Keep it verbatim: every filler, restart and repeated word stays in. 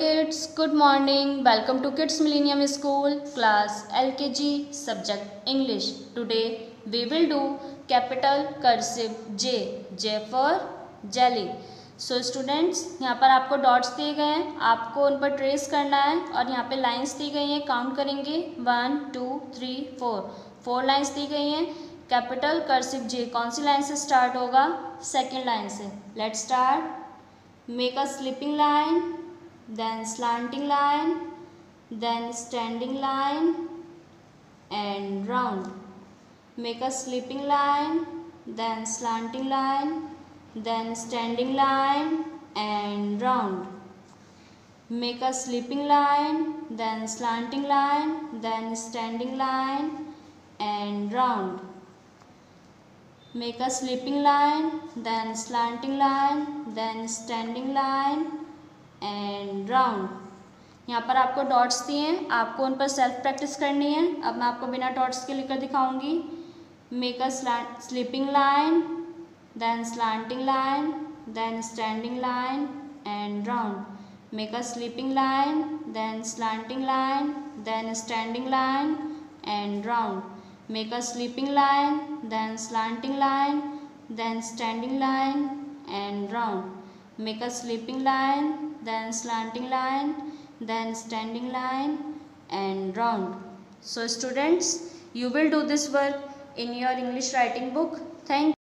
kids, good morning. Welcome to Kids Millennium School, class L K G, subject English. Today we will do capital cursive J, J for jelly. So students, यहाँ पर आपको dots दिए गए हैं, आपको उन पर ट्रेस करना है और यहाँ पे लाइंस दी गई हैं, काउंट करेंगे one two three four four lines दी गई हैं. कैपिटल कर्सिव जे कौन सी लाइन से स्टार्ट होगा? सेकेंड लाइन से. Let start. Make a slipping line, then slanting line, then standing line and round. Make a slipping line, then slanting line, then standing line and round. Make a slipping line, then slanting line, then standing line and round. Make a slipping line, then slanting line, then standing line and round. यहाँ पर आपको dots दिए हैं, आपको उन पर self practice करनी है. अब मैं आपको बिना डॉट्स के लिखकर दिखाऊंगी. Make a slipping line, then slanting line, then standing line and round. Make a slipping line, then slanting line, then standing line and round. Make a slipping line, then slanting line, then standing line and round. Make a slipping line, then slanting line, then standing line and round. So students, you will do this work in your English writing book. Thank you.